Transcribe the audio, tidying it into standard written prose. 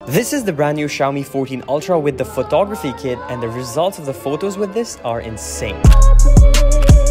This is the brand new Xiaomi 14 Ultra with the photography kit, and the results of the photos with this are insane.